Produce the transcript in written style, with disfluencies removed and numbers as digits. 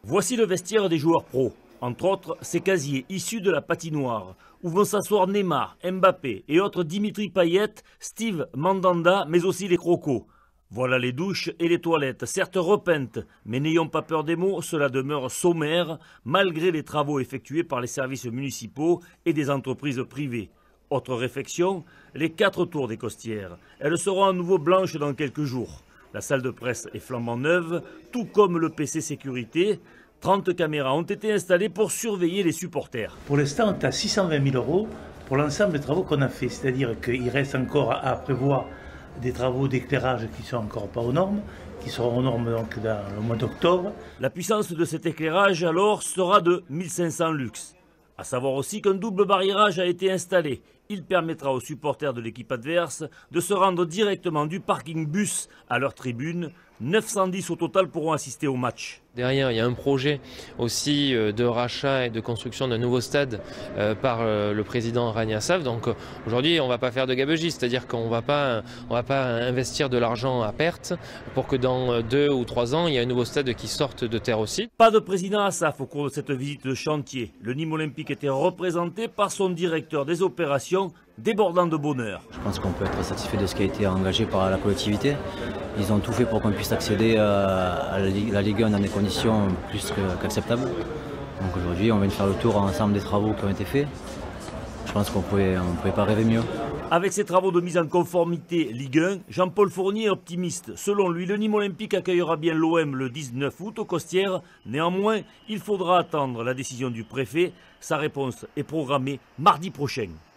Voici le vestiaire des joueurs pros. Entre autres, ces casiers issus de la patinoire, où vont s'asseoir Neymar, Mbappé et autres Dimitri Payet, Steve Mandanda, mais aussi les crocos. Voilà les douches et les toilettes, certes repeintes, mais n'ayons pas peur des mots, cela demeure sommaire, malgré les travaux effectués par les services municipaux et des entreprises privées. Autre réflexion, les 4 tours des Costières. Elles seront à nouveau blanches dans quelques jours. La salle de presse est flambant neuve, tout comme le PC sécurité. 30 caméras ont été installées pour surveiller les supporters. Pour l'instant, on est à 620 000 € pour l'ensemble des travaux qu'on a fait. C'est-à-dire qu'il reste encore à prévoir des travaux d'éclairage qui ne sont encore pas aux normes, qui seront aux normes donc dans le mois d'octobre. La puissance de cet éclairage alors sera de 1500 lux. A savoir aussi qu'un double barriérage a été installé. Il permettra aux supporters de l'équipe adverse de se rendre directement du parking bus à leur tribune. 910 au total pourront assister au match. Derrière, il y a un projet aussi de rachat et de construction d'un nouveau stade par le président Rania Saf. Donc aujourd'hui, on ne va pas faire de gabegie, c'est-à-dire qu'on ne va pas investir de l'argent à perte pour que dans 2 ou 3 ans, il y ait un nouveau stade qui sorte de terre aussi. Pas de président Assaf au cours de cette visite de chantier. Le Nîmes Olympique était représenté par son directeur des opérations, débordant de bonheur. Je pense qu'on peut être satisfait de ce qui a été engagé par la collectivité. Ils ont tout fait pour qu'on puisse accéder à la Ligue 1 dans des conditions plus qu'acceptables. Donc aujourd'hui, on vient de faire le tour ensemble des travaux qui ont été faits. Je pense qu'on ne pouvait pas rêver mieux. Avec ces travaux de mise en conformité Ligue 1, Jean-Paul Fournier est optimiste. Selon lui, le Nîmes Olympique accueillera bien l'OM le 19 août aux Costières. Néanmoins, il faudra attendre la décision du préfet. Sa réponse est programmée mardi prochain.